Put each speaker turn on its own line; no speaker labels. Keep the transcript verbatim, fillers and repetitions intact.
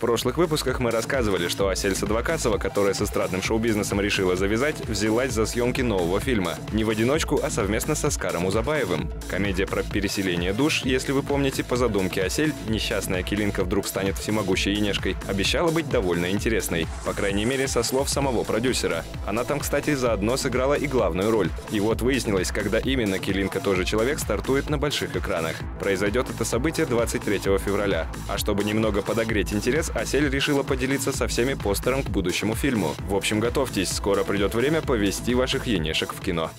прошлых выпусках мы рассказывали, что Асель Садвакасова, которая с эстрадным шоу-бизнесом решила завязать, взялась за съемки нового фильма. Не в одиночку, а совместно с Оскаром Узабаевым. Комедия про переселение душ, если вы помните, по задумке Асель, несчастная Келинка вдруг станет всемогущей Енешкой, обещала быть довольно интересной. По крайней мере, со слов самого продюсера. Она там, кстати, заодно сыграла и главную роль. И вот выяснилось, когда именно Келинка тоже человек стартует на больших экранах. Произойдет это событие двадцать третьего февраля. А чтобы немного подогреть интерес, Асель решила поделиться со всеми постером к будущему фильму. В общем, готовьтесь, скоро придет время повести ваших енешек в кино.